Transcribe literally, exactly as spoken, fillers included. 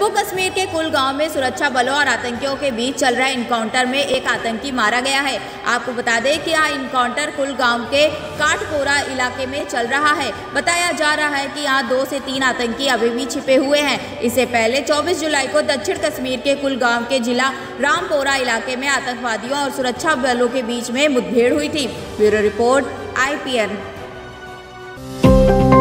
जम्मू कश्मीर के कुलगांव में सुरक्षा बलों और आतंकियों के बीच चल रहे इनकाउंटर में एक आतंकी मारा गया है। आपको बता दें कि यह इनकाउंटर कुलगांव के काटपोरा इलाके में चल रहा है। बताया जा रहा है कि यहाँ दो से तीन आतंकी अभी भी छिपे हुए हैं। इससे पहले चौबीस जुलाई को दक्षिण कश्मीर के कुलगांव के जिला रामपोरा इलाके में आतंकवादियों और सुरक्षा बलों के बीच में मुठभेड़ हुई थी। Bureau report I P N.